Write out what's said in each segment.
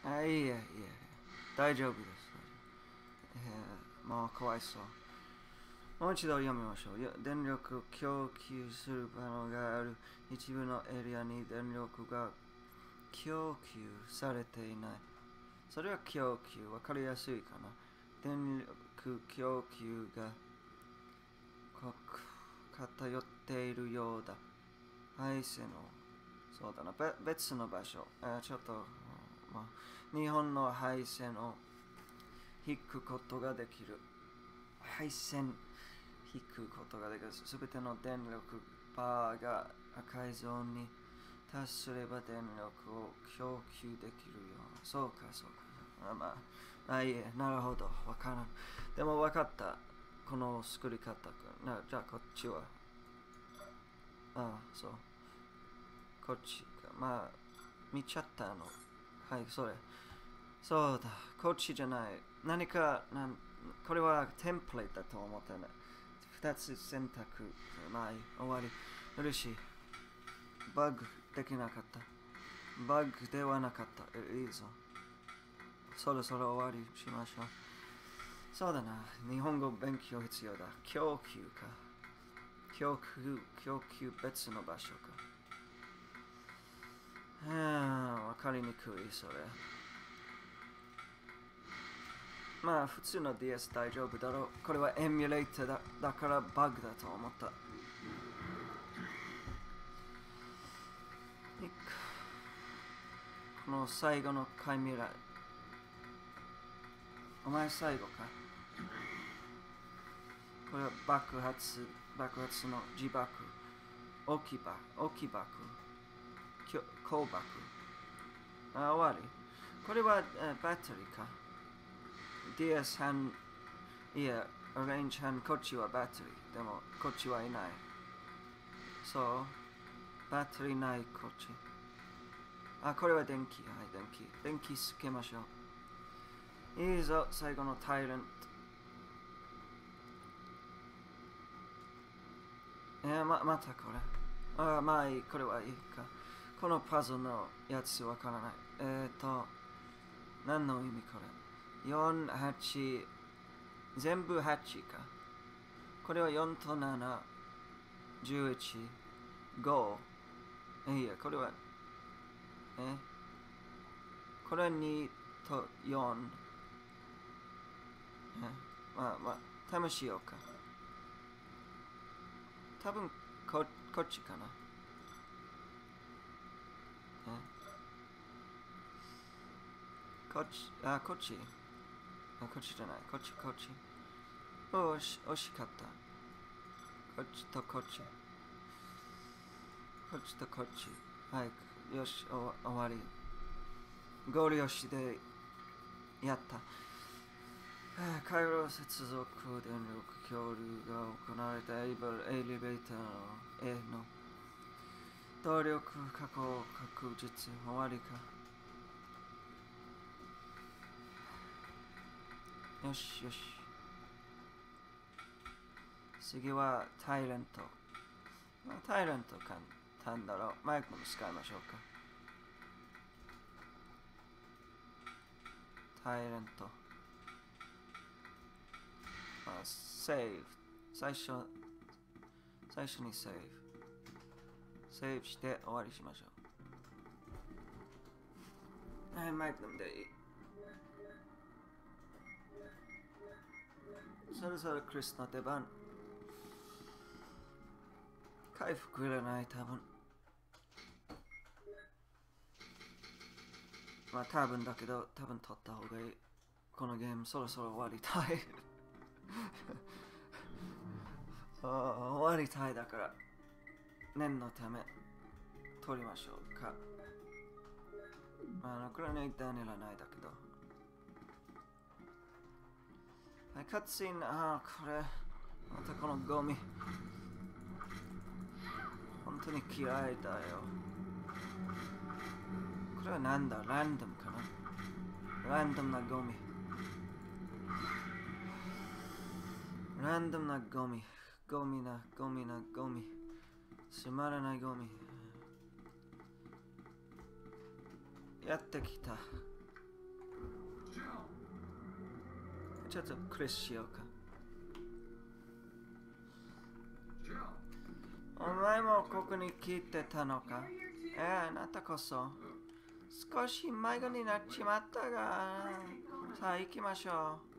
あ、いえいえ、大丈夫です。もうかわいそう。もう一度読みましょう。電力供給する場所がある一部のエリアに電力が供給されていない。それは供給、わかりやすいかな。電力供給が偏っているようだ。配線を、そうだな、別の場所。ちょっと、まあ、日本の配線を引くことができる。配線引くことができる。すべての電力バーが赤いゾーンに達すれば電力を供給できるよ。そうか、そうか。いえ、なるほど。わからん。でもわかった。この作り方。じゃあこっちは。そう。こっちか。見ちゃったの。はい、それ。そうだ。こっちじゃない。何か、これはテンプレだと思ったね。二つ選択。終わり。嬉しい。バグできなかった。バグではなかった。いいぞ。そろそろ終わりしましょう。そうだな。日本語勉強必要だ。供給か。供給別の場所か。わかりにくい、それ。普通の DS 大丈夫だろう。これはエミュレーターだからバグだと思った。この最後の回未来。お前最後か。これは爆発の自爆。置き爆。空爆。終わり。これは、バッテリーか。DS 班、いや、オレンジ班、こっちはバッテリー。でも、こっちはいない。そう。バッテリーないこっち。これは電気。はい、電気つけましょう。いいぞ、最後のタイラント。またこれ。いい、これはいいか。このパズルのやつわからない。何の意味これ ?4、8、全部8か。これは4と7、11、5。いや、これは、これは2と4。試しようか。多分こっちかな。こっち、こっち。こっちじゃない。こっち。惜しかった。こっちとこっち。こっちとこっち。はい。よし、終わり。ゴールよしでやった。回路接続電力共有が行われたエレベーターへの動力確保確実終わりか。よし。次はタイレント。タイレント簡単だろう。マイクも使いましょうか。タイレント。セーブ。最初にセーブ。セーブして終わりしましょう。はい、マイクでいい。そろそろクリスの出番。回復いらない、多分。多分だけど、多分取った方がいい。このゲームそろそろ終わりたい。終わりたいだから、念のため、取りましょうか。これね、一旦いらないだけど。はい、カッツイン、これ、またこのゴミ。本当に嫌いだよ。これはなんだ、ランダムかな。ランダムなゴミ。ランダムなゴミ。ゴミ。つまらないゴミ。やってきた。 ちょっとクリスしようか。お前もここに来てたのか？あなたこそ。少し迷子になっちまったが、さあ行きましょう。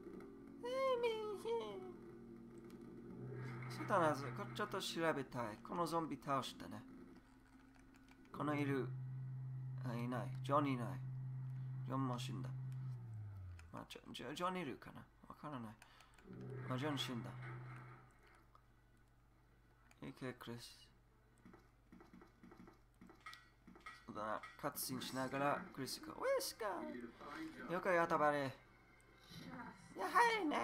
そうだな、ちょっと調べたい。このゾンビ倒したね。このいる。いない。ジョンいない。ジョンも死んだ。ジョンいるかなわからない。ジョン死んだ。行け、クリス。そうだな、カッツシンしながらクリスが、ウェスカよくやったばれ。やはりね。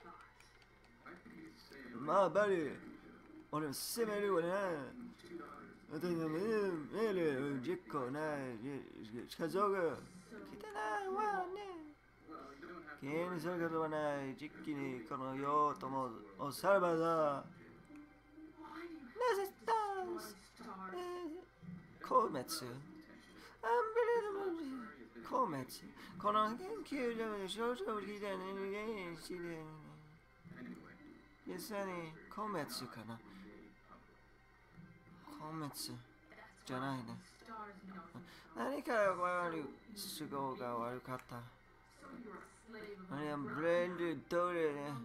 まあ、バリー。俺も攻めるわな。私の命令を実行ない。家族が来てないわね。気にすることはない。実機にこの世ともおさらばだ。なぜスタンス消滅アンビリダブル消滅この研究所で症状を聞いた人間しで実際に消滅かな消滅じゃないね何か悪い都合が悪かったあれはブレンドどれね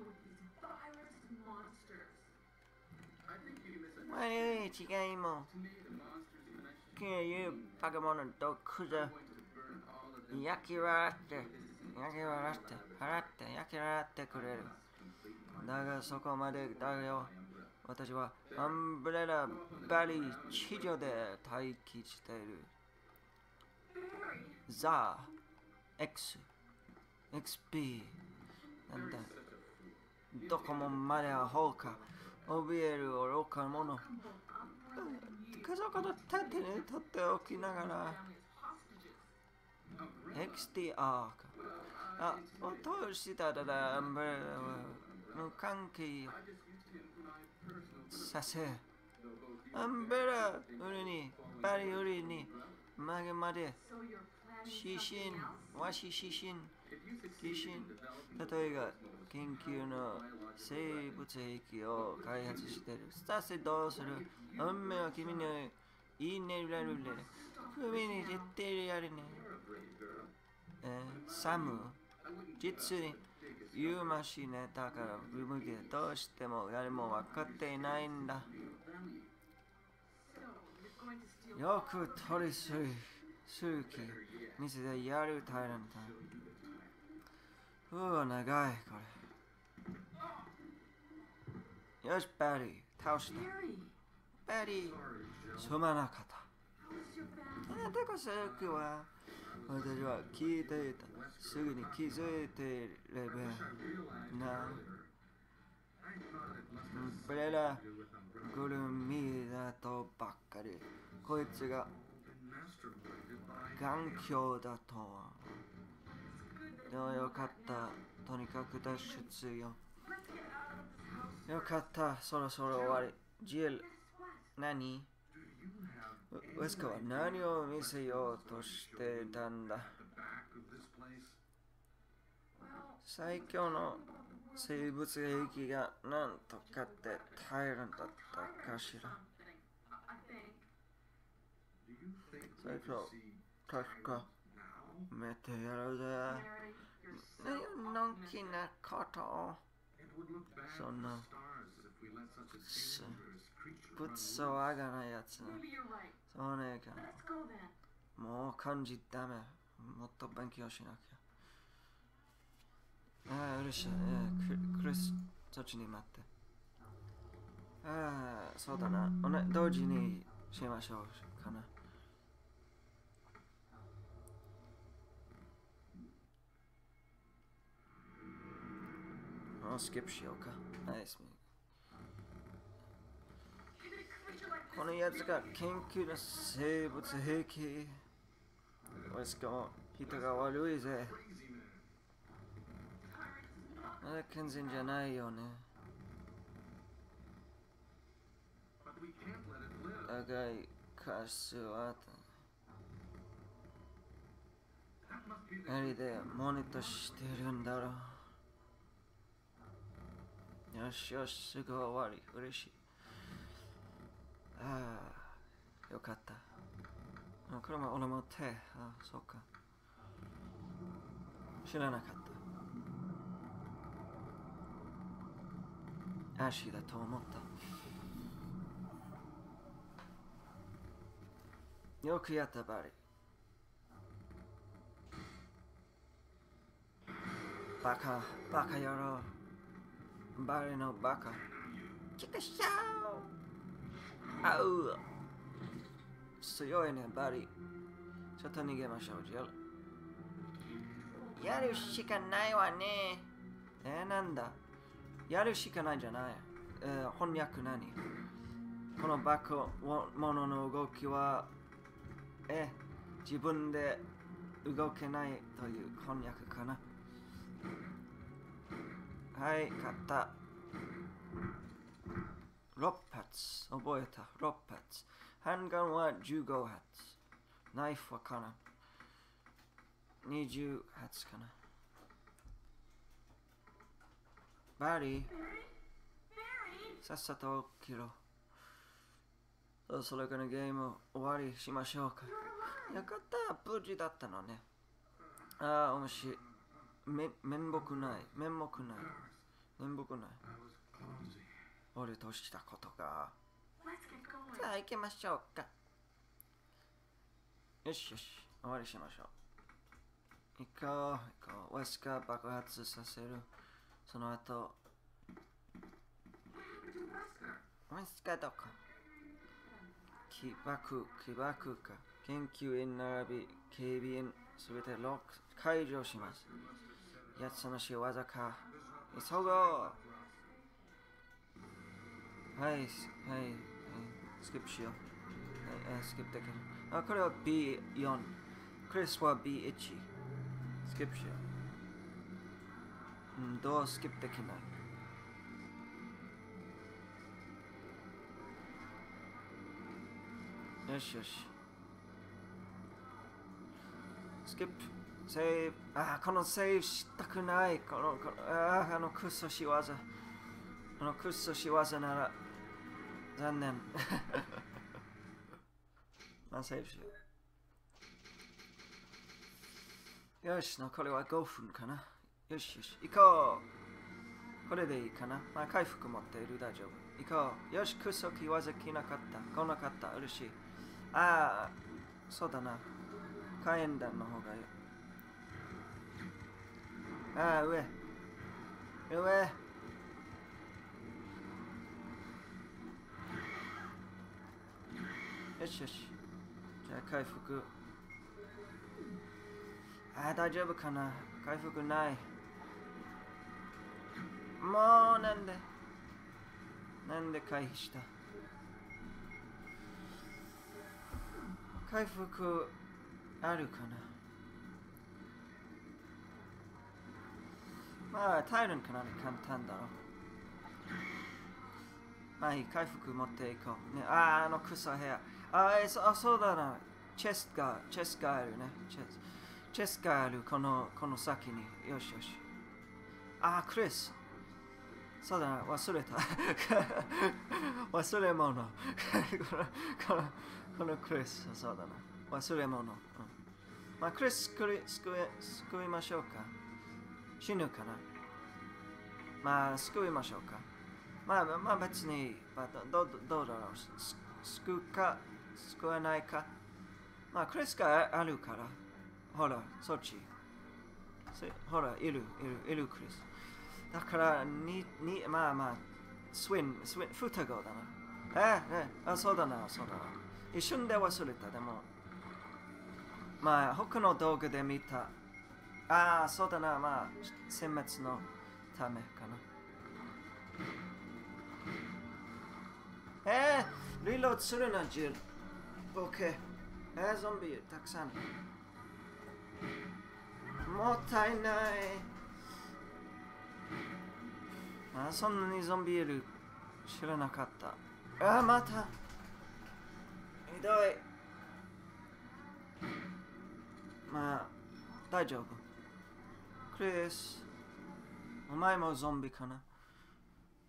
悪い違いも君は言うバカ者とクズ焼き笑って払って焼き笑ってくれるだがそこまでだよ私はアンブレラバリー地上で待機しているザー XP なんだどこもまではほうか怯える愚か者家族の盾に取っておきながら XTR か落としたらアンブレラは無関係させアンブレラ売りにバリ売りに曲げまで指針わし指針疑心例えば研究の生物兵器を開発しているさせどうする運命は君のいいねられる海に絶対やるねサム実に言うましねだから向けどうしても誰も分かっていないんだよく取りすぎ気店でやるタイランだ長いこれよしバリー倒したバリーすまなかったあなたこそよくは私は聞いていたすぐに気づいていればなブレラグルミだとばっかりこいつが頑強だとはでもよかったとにかく脱出よよかったそろそろ終わりジル何ウェスカは何を見せようとしていたんだ最強の生物兵器が何とかってタイランだったかしら最初確かめてやるぜのんきなことをそんなくっそわがないやつそうねえかもう漢字ダメもっと勉強しなきゃうるしいクリスそっちに待ってそうだな同時にしましょうかなスキップしようかナイスこのやつが研究の生物兵器しかも人が悪いぜまだ健全じゃないよね長いカスはあれでモニターしてるんだろうよしよし、すぐ終わり。嬉しい。ああ、よかった。これも俺も手。あ、そうか。知らなかった。足だと思った。よくやったバリ。バカ野郎。バリのバカ。チクシャー。あう。強いね、バリ。ちょっと逃げましょう、ジェル。やるしかないわね。なんだ。やるしかないじゃない。翻訳何？このバカ者の動きは、自分で動けないという翻訳かな。はい、買った。6発。覚えた。6発。ハンガンは15発。ナイフはかな。20発かな。バリー、さっさと起きろ。それからゲーム終わりしましょうか。よかった、無事だったのね。ああ、面白い。面目ない。面目ない。面目ない。俺としたことが。さあ行きましょうか。よしよし、終わりしましょう。行こう。ウェスカ爆発させる。その後、ウェスカどこ？起爆か。研究員並び、警備員すべてロック解除します。やつの仕業か。急ごう。はい、スキップしよう。スキップできる。これは B4。クリスは B1。スキップしよう。どうスキップできない？よしよし。スキップ。セーブ。このセーブしたくない。あのクッソ仕業。クッソ仕業なら、残念。セーブしよう。よし、残りは5分かな。よしよし、行こう。これでいいかな。回復持っている、大丈夫。行こう。よし、クッソ仕業来なかった。来なかった。嬉しい。そうだな。火炎弾の方がいい。上。よしよし。じゃあ回復。大丈夫かな。回復ない。もうなんで回避した？回復あるかな。耐えるんかな。簡単だろ。いい、回復持っていこう。ね、クソ部屋。そうだな。チェスがあるね。チェスがある、この先に。よしよし。クリス。そうだな、忘れた。忘れ物。このクリス、そうだな。忘れ物。クリス救いましょうか。死ぬかな。救いましょうか。別に、どうだろう。救うか、救わないか。クリスがあるから。ほら、そっち。ほら、いるクリス。だから、スウィン、双子だな。そうだな。一瞬で忘れた。でも、他の動画で見た。そうだな。殲滅のためかな。リロードするな、ジル。OK。ゾンビたくさん。もったいない。そんなにゾンビいる知らなかった。また。ひどい。大丈夫。クリス、お前もゾンビかな。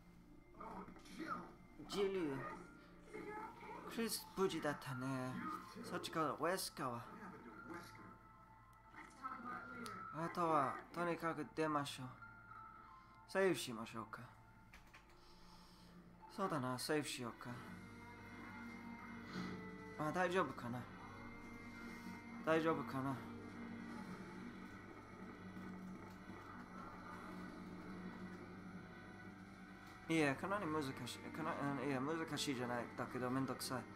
ジル、クリス無事だったね。そっちからウェスカは。あとはとにかく出ましょう。セーフしましょうか。そうだな、セーフしようか。あ、大丈夫かな。大丈夫かな。いや、かなり難しい。いや、難しいじゃない。だけどめんどくさい。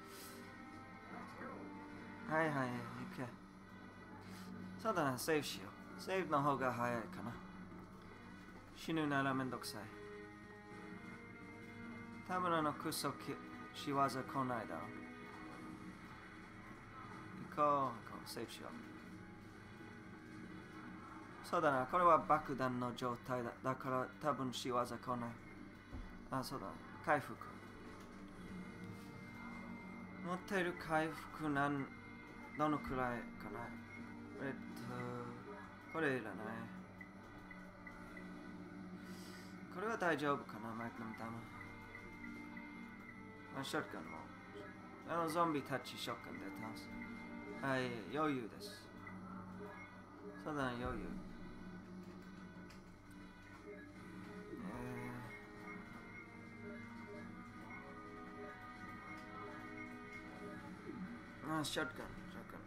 はいはい、行け。そうだな、セーフしよう。セーフの方が早いかな。死ぬならめんどくさい。多分クソ仕業来ないだろう。行こう、セーフしよう。そうだな、これは爆弾の状態だ。だから多分仕業来ない。あ、そうだ、回復。持っている回復どのくらいかな。これいらない。これは大丈夫かな、マイクの弾。ショットガンも。ゾンビたちショットガンで倒す。はい、余裕です。そうだね、余裕。ショットガン。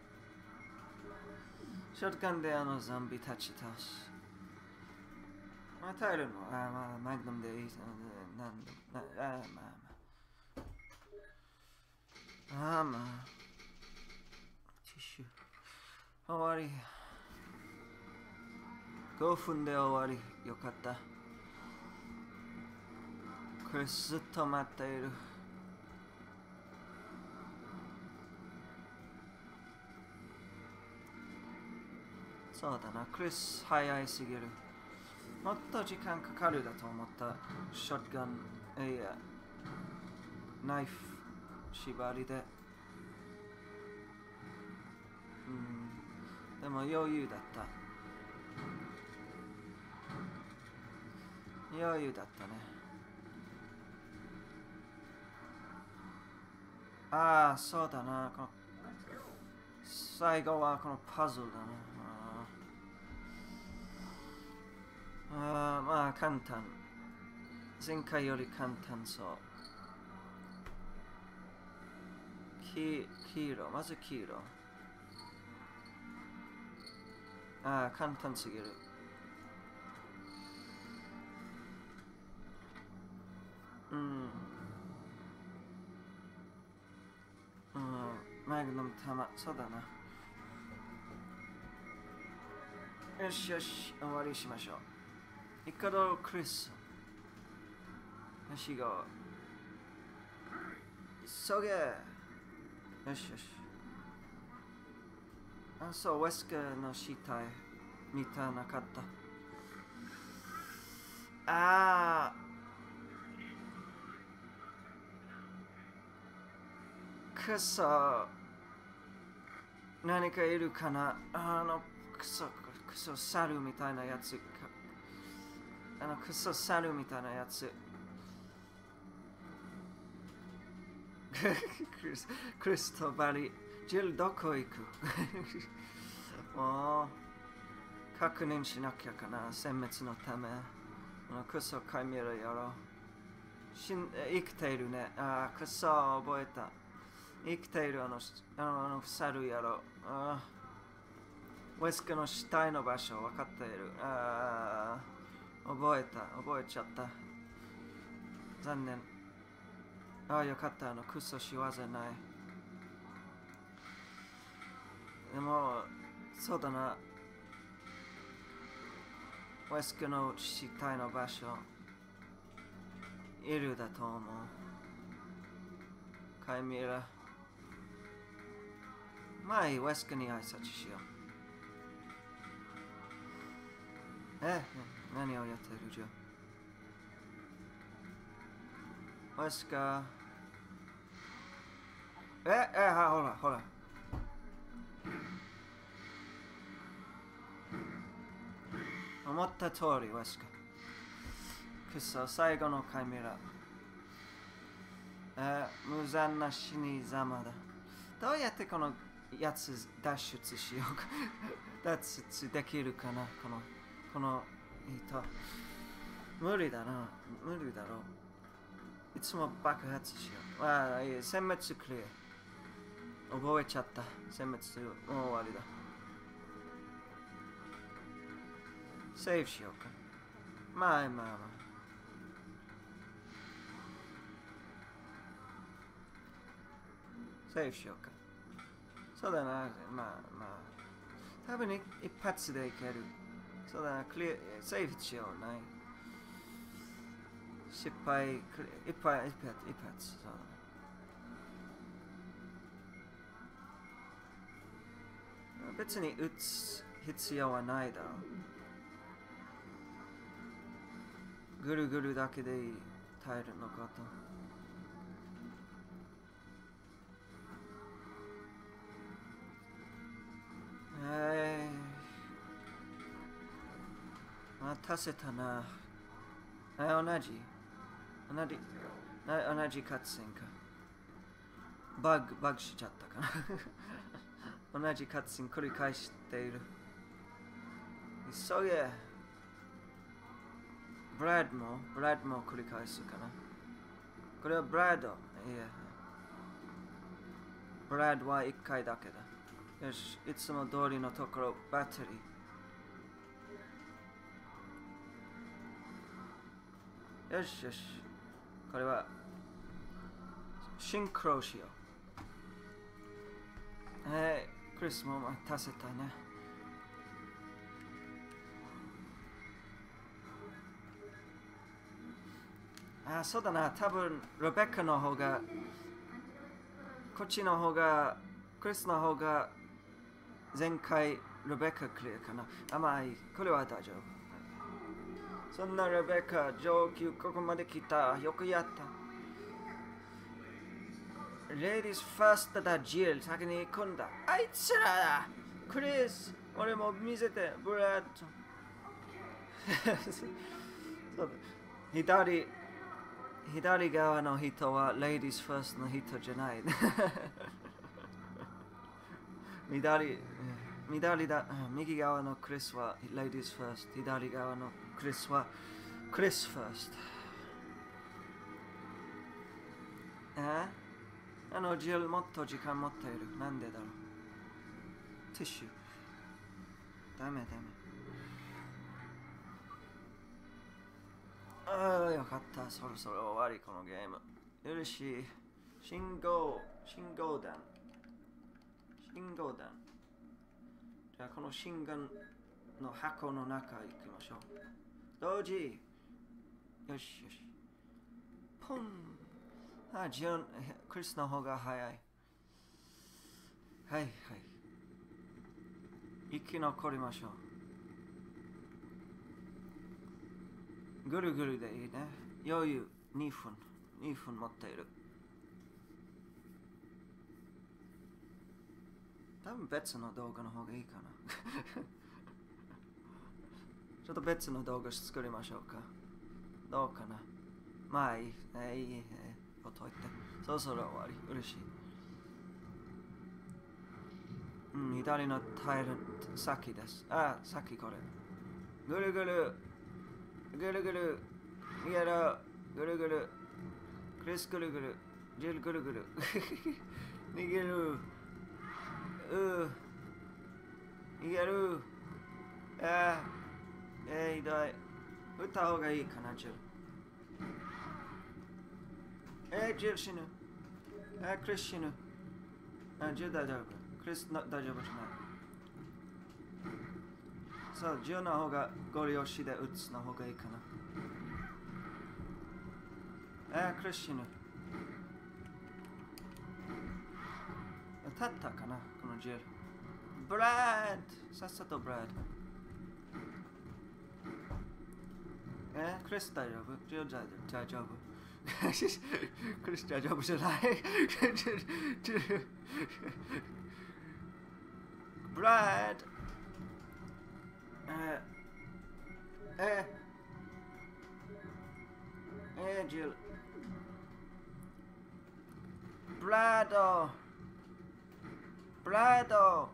ショットガンでゾンビたち倒す。耐えるのマグナムでいい。まあ。ティッシュ。終わり。5分で終わり。よかった。クリスずっと待っている。そうだな、クリス早いすぎる。もっと時間かかるだと思った。ショットガン、ナイフ、縛りで。でも余裕だった。余裕だったね。ああ、そうだな。最後はこのパズルだな。まあ簡単。前回より簡単そう。黄色、まず黄色。簡単すぎる。マグナム弾、そうだな。よし、終わりしましょう。イカドクリス。よし、行こう。急げ。よし。そう、ウェスカの死体見たなかった。くそ。何かいるかな。くそ猿みたいなやつ。くそ猿みたいなやつ。クリストバリ。ジルどこ行くもう確認しなきゃかな。殲滅のため。クソカイミラやろう。生きているね。くそ覚えた。生きている猿やろう。ウェスカの死体の場所分かっている。覚えちゃった。残念。よかった。クソ仕業ない。でも、そうだな。ウェスカの死体の場所、いるだと思う。カイミラ。まあいい、ウェスカに挨拶しよう。何をやってるじゃ。ウェスカ。ほら。思った通り、ウェスカ。くそ、最後のカイミラ。 無残な死にざまだ。どうやってこのやつ脱出しようか。脱出できるかなこの人。無理だな。無理だろう。いつも爆発しよう。殲滅クリア。覚えちゃった。殲滅もう終わりだ。セーブしようか。まあ。セーブしようか。そうだな。まあ。多分一発でいける。そうだな。セーブしよう。ない。失敗、一発。そうだな。別に打つ必要はないだろう。ぐるぐるだけで耐えるのかと。待たせたな。同じカッツセンか。バグしちゃったかな。同じカッツセン繰り返している。急げ。ブラッドも繰り返すかな。これはブラッド。いや。ブラッドは1回だけだ。よし、いつも通りのところ、バッテリー。よし。これはシンクロしよう。クリスも待たせたね。そうだな。多分レベッカの方が、こっちの方が、クリスの方が前回レベッカクリアかな。これは大丈夫。そんなレベッカ上級ここまで来た。よくやった。レディースファーストだ。ジル先に行くんだ。あいつらだ。クリス俺も見せて。ブラッドそうだ。左側の人はレディースファーストの人じゃない。右側のクリスはレディースファースト。左側のクリスはクリスファースト。ジルもっと時間持っている。なんでだろう。ティッシュ。ダメ。よかった。そろそろ終わりこのゲーム。よろしい。信号弾。じゃあこの信号の箱の中行きましょう。同時。よし。ポン。クリスの方が早い。はい。生き残りましょう。ぐるぐるでいいね。余裕2分持っている。多分別の動画の方がいいかな。ちょっと別の動画作りましょうか。どうかな。まあいい。ほっといて。そろそろ終わり。嬉しい。左のタイル先です。先これ。ぐるぐる。逃げろ。ぐるぐる。クリスぐるぐる。ジルぐるぐる。逃げる。逃げる。ひどい。撃った方がいいかな、ジル。ジル死ぬ。クリス死ぬ。ジル大丈夫。クリス大丈夫じゃない。そう、ジルの方がゴリ押しで撃つの方がいいかな。クリス死ぬ。立ったかな、このジル。ブラッドさっさとブラッド。クリス大丈夫？ジル大丈夫。クリス大丈夫じゃない。ブラッド。ジル。 ドブラド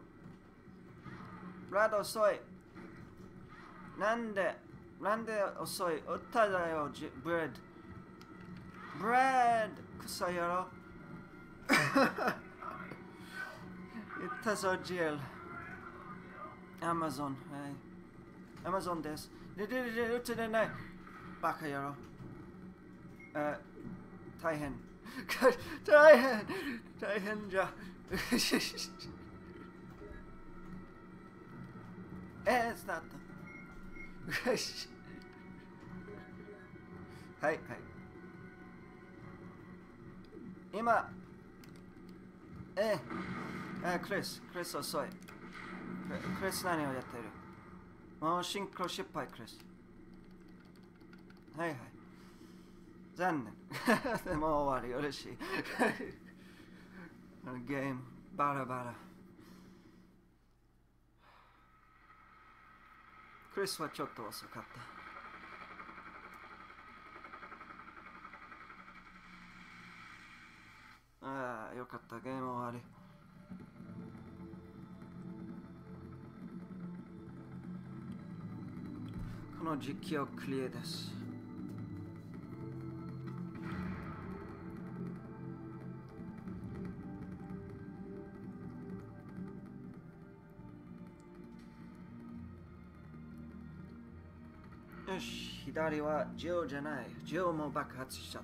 遅い。なんで遅い。歌だよ、ブレッド。ブレッド臭いやろ。言ったぞ、ジル。アマゾン、はい。アマゾンです。売ってない。バカやろ。大変。大変じゃ。スタート。はい。今、クリス遅い。クリス何をやっている？もうシンクロ失敗、クリス。はい。残念。もう終わり、嬉しい。ゲーム、バラバラ。クリスはちょっと遅かった。ああ、よかった、ゲーム終わり。この実況クリアです。よし、左はジョーじゃない。ジョーも爆発しちゃった。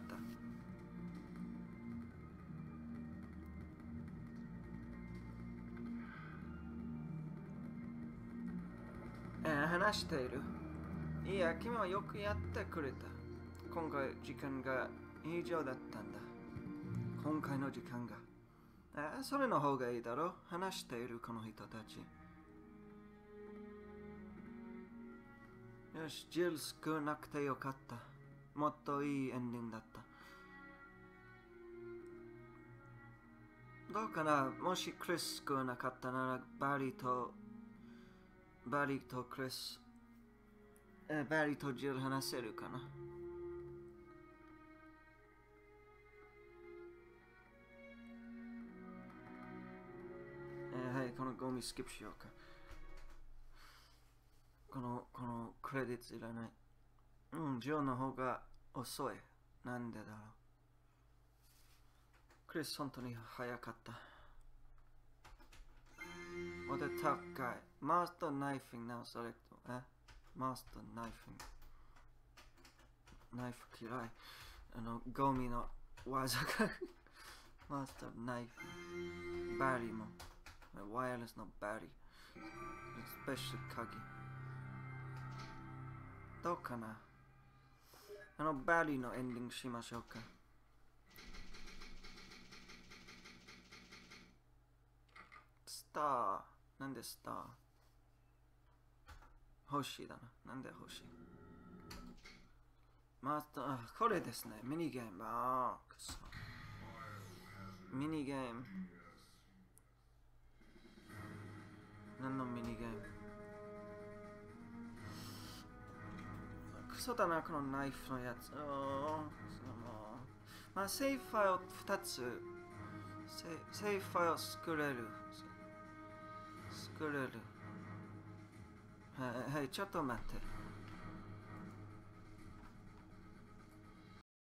話している。いや、君はよくやってくれた。今回時間が以上だったんだ。今回の時間が。それの方がいいだろう。話しているこの人たち。よし、ジル救わなくてよかった。もっといいエンディングだった。どうかな、もしクリス救わなかったならバリとクリス、バリとジル話せるかな。はい、このゴミスキップしようか。このクレディットいらない。ジョーの方が遅い。なんでだろう。クリス本当に早かった。What a tough guy. Master knifing now select. マスターナイフィング。ナイフ嫌い。ゴミの技が。マスターナイフィング。バリも。ワイヤレスのバリ。スペシャル鍵。どうかな、バリのエンディングしましょうか。スター。なんでスター？欲しいだな。なんで欲しい？これですね。ミニゲーム。くそ。ミニゲーム。何のミニゲーム？クソだな、このナイフのやつ。セーフファイル2つ。セーフファイル作れる。はい、ちょっと待って。